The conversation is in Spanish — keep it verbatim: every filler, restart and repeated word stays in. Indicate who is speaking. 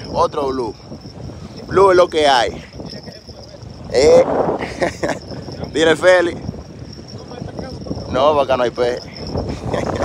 Speaker 1: otro blue. Blue es lo que hay. Eh. Dile, Feli. No, acá no hay pez.